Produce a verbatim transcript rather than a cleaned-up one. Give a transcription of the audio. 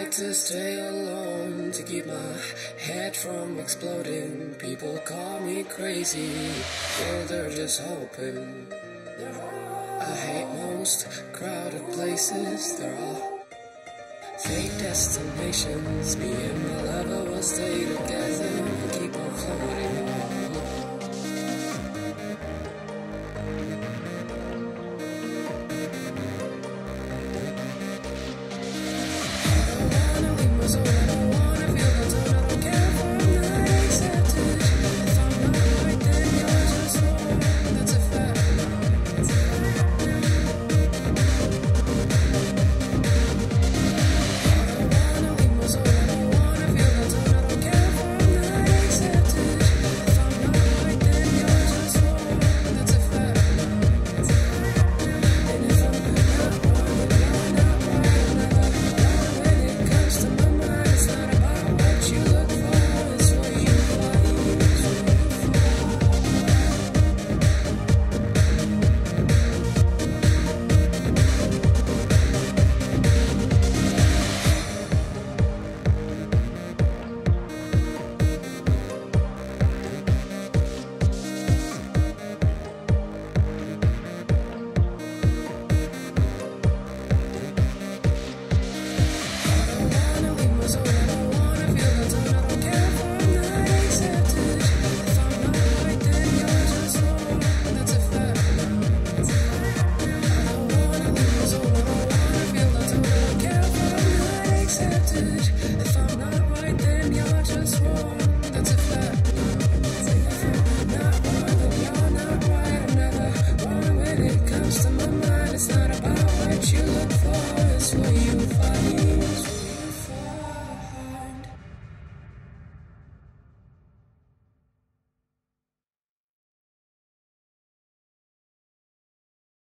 like to stay alone to keep my head from exploding. People call me crazy, well they're just hoping. I hate most crowded places, they're all fake destinations. Me and my lover will stay together and keep on floating. If